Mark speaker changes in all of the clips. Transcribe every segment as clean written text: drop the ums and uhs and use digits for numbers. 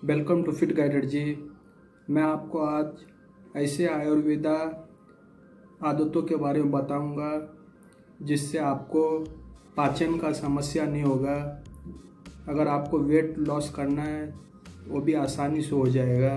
Speaker 1: Welcome to fit guided जी। मैं आपको आज ऐसे आयुर्वेदा आदतों के बारे में बताऊंगा जिससे आपको पाचन का समस्या नहीं होगा। अगर आपको वेट लॉस करना है वो भी आसानी से हो जाएगा।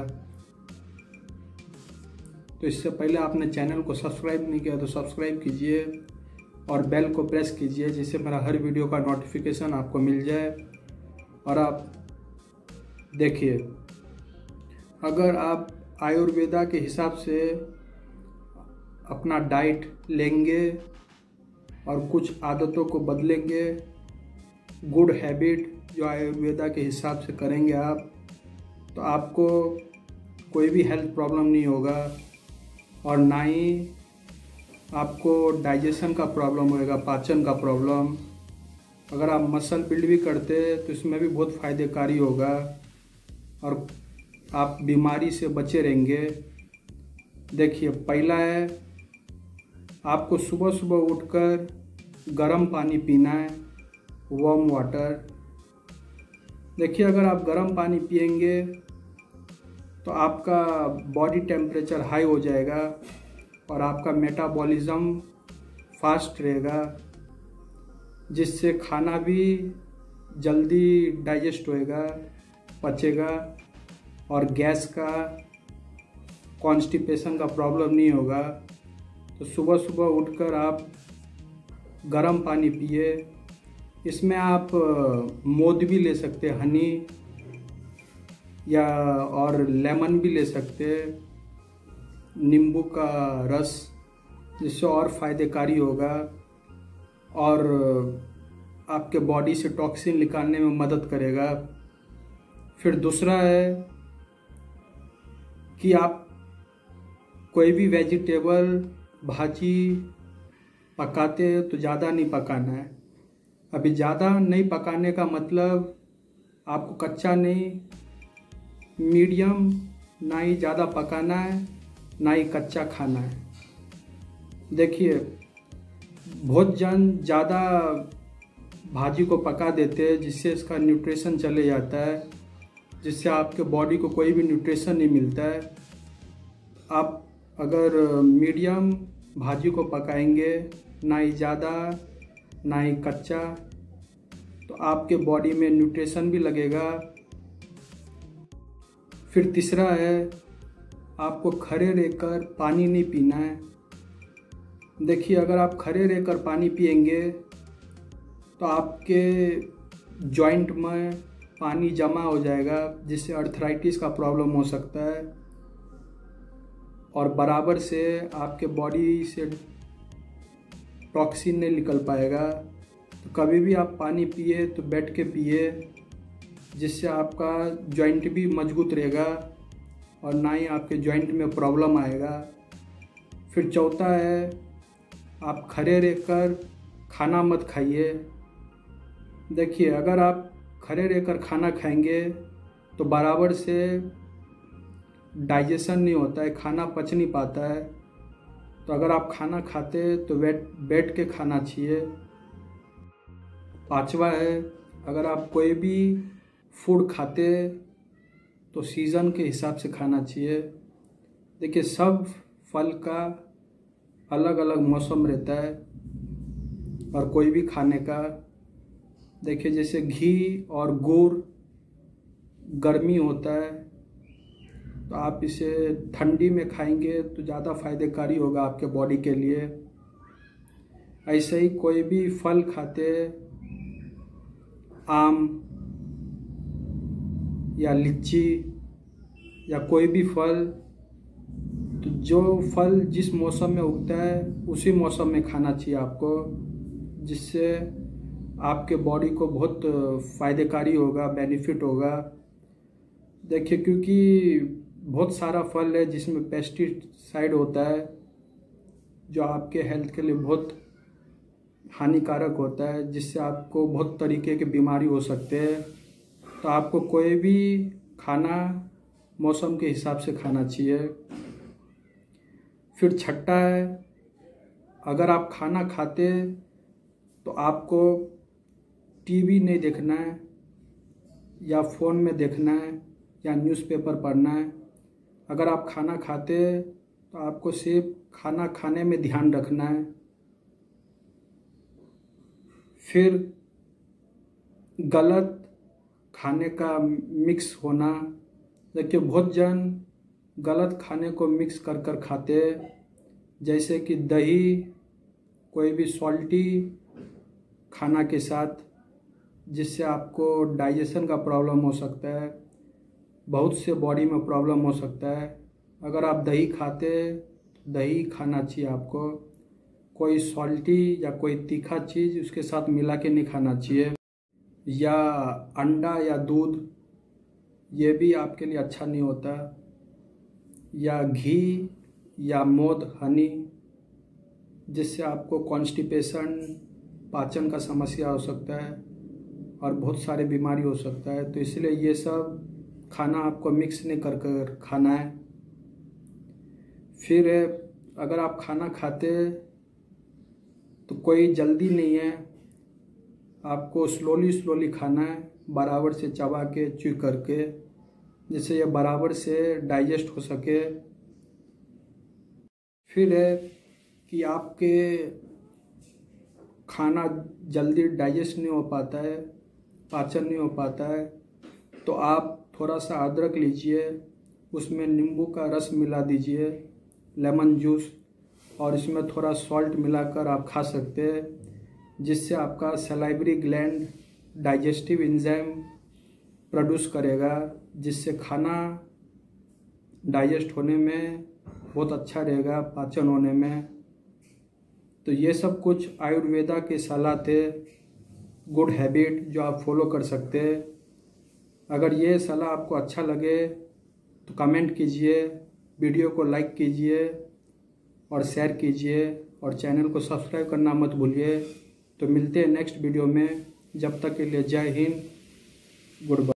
Speaker 1: तो इससे पहले आपने चैनल को सब्सक्राइब नहीं किया तो सब्सक्राइब कीजिए और बेल को प्रेस कीजिए जिससे मेरा हर वीडियो का नोटिफिकेशन आपको मिल जाए। और आप देखिए, अगर आप आयुर्वेदा के हिसाब से अपना डाइट लेंगे और कुछ आदतों को बदलेंगे, गुड हैबिट जो आयुर्वेदा के हिसाब से करेंगे आप, तो आपको कोई भी हेल्थ प्रॉब्लम नहीं होगा और ना ही आपको डाइजेशन का प्रॉब्लम होएगा, पाचन का प्रॉब्लम। अगर आप मसल बिल्ड भी करते तो इसमें भी बहुत फ़ायदेकारी होगा और आप बीमारी से बचे रहेंगे। देखिए, पहला है आपको सुबह सुबह उठकर गर्म पानी पीना है, वार्म वाटर। देखिए, अगर आप गर्म पानी पिएंगे तो आपका बॉडी टेम्परेचर हाई हो जाएगा और आपका मेटाबॉलिज्म फास्ट रहेगा, जिससे खाना भी जल्दी डाइजेस्ट होएगा, पचेगा और गैस का, कॉन्स्टिपेशन का प्रॉब्लम नहीं होगा। तो सुबह सुबह उठकर आप गर्म पानी पिए। इसमें आप मौध भी ले सकते हैं, हनी या और लेमन भी ले सकते हैं, नींबू का रस, जिससे और फ़ायदेकारी होगा और आपके बॉडी से टॉक्सिन निकालने में मदद करेगा। फिर दूसरा है कि आप कोई भी वेजिटेबल भाजी पकाते हैं तो ज़्यादा नहीं पकाना है। अभी ज़्यादा नहीं पकाने का मतलब आपको कच्चा नहीं, मीडियम, ना ही ज़्यादा पकाना है ना ही कच्चा खाना है। देखिए, बहुत जन ज़्यादा भाजी को पका देते हैं जिससे इसका न्यूट्रिशन चले जाता है, जिससे आपके बॉडी को कोई भी न्यूट्रिशन नहीं मिलता है। आप अगर मीडियम भाजी को पकाएंगे, ना ही ज़्यादा ना ही कच्चा, तो आपके बॉडी में न्यूट्रिशन भी लगेगा। फिर तीसरा है आपको खड़े रहकर पानी नहीं पीना है। देखिए, अगर आप खड़े रहकर पानी पिएंगे तो आपके जॉइंट में पानी जमा हो जाएगा, जिससे अर्थराइटिस का प्रॉब्लम हो सकता है और बराबर से आपके बॉडी से टॉक्सिन नहीं निकल पाएगा। तो कभी भी आप पानी पिए तो बैठ के पिए, जिससे आपका जॉइंट भी मजबूत रहेगा और ना ही आपके जॉइंट में प्रॉब्लम आएगा। फिर चौथा है आप खड़े रहकर खाना मत खाइए। देखिए, अगर आप खड़े रहकर खाना खाएंगे तो बराबर से डाइजेशन नहीं होता है, खाना पच नहीं पाता है। तो अगर आप खाना खाते हैं तो बैठ के खाना चाहिए। पांचवा है अगर आप कोई भी फूड खाते तो सीज़न के हिसाब से खाना चाहिए। देखिए, सब फल का अलग अलग मौसम रहता है और कोई भी खाने का। देखिए, जैसे घी और गुड़ गर्मी होता है तो आप इसे ठंडी में खाएंगे तो ज़्यादा फायदेकारी होगा आपके बॉडी के लिए। ऐसे ही कोई भी फल खाते, आम या लीची या कोई भी फल, तो जो फल जिस मौसम में उगता है उसी मौसम में खाना चाहिए आपको, जिससे आपके बॉडी को बहुत फ़ायदेकारी होगा, बेनिफिट होगा। देखिए, क्योंकि बहुत सारा फल है जिसमें पेस्टिसाइड होता है जो आपके हेल्थ के लिए बहुत हानिकारक होता है, जिससे आपको बहुत तरीके की बीमारी हो सकते हैं। तो आपको कोई भी खाना मौसम के हिसाब से खाना चाहिए। फिर छठा है अगर आप खाना खाते तो आपको टीवी नहीं देखना है या फ़ोन में देखना है या न्यूज़पेपर पढ़ना है। अगर आप खाना खाते तो आपको सिर्फ खाना खाने में ध्यान रखना है। फिर गलत खाने का मिक्स होना, देखिए बहुत जन गलत खाने को मिक्स कर कर खाते हैं, जैसे कि दही, कोई भी सॉल्टी खाना के साथ, जिससे आपको डाइजेशन का प्रॉब्लम हो सकता है, बहुत से बॉडी में प्रॉब्लम हो सकता है। अगर आप दही खाते, दही खाना चाहिए आपको, कोई सॉल्टी या कोई तीखा चीज़ उसके साथ मिला के नहीं खाना चाहिए। या अंडा या दूध, ये भी आपके लिए अच्छा नहीं होता। या घी या मध, हनी, जिससे आपको कॉन्स्टिपेशन, पाचन का समस्या हो सकता है और बहुत सारी बीमारी हो सकता है। तो इसलिए ये सब खाना आपको मिक्स नहीं कर कर खाना है। फिर अगर आप खाना खाते तो कोई जल्दी नहीं है, आपको स्लोली खाना है, बराबर से चबा के च्यू करके, जिससे ये बराबर से डाइजेस्ट हो सके। फिर है कि आपके खाना जल्दी डाइजेस्ट नहीं हो पाता है, पाचन नहीं हो पाता है, तो आप थोड़ा सा अदरक लीजिए, उसमें नींबू का रस मिला दीजिए, लेमन जूस, और इसमें थोड़ा सॉल्ट मिलाकर आप खा सकते हैं, जिससे आपका salivary gland digestive enzyme produce करेगा, जिससे खाना डाइजेस्ट होने में बहुत अच्छा रहेगा, पाचन होने में। तो ये सब कुछ आयुर्वेदा के सलाह थे, गुड हैबिट जो आप फॉलो कर सकते हैं। अगर ये सलाह आपको अच्छा लगे तो कमेंट कीजिए, वीडियो को लाइक कीजिए और शेयर कीजिए, और चैनल को सब्सक्राइब करना मत भूलिए। तो मिलते हैं नेक्स्ट वीडियो में, जब तक के लिए जय हिंद, गुड बाय।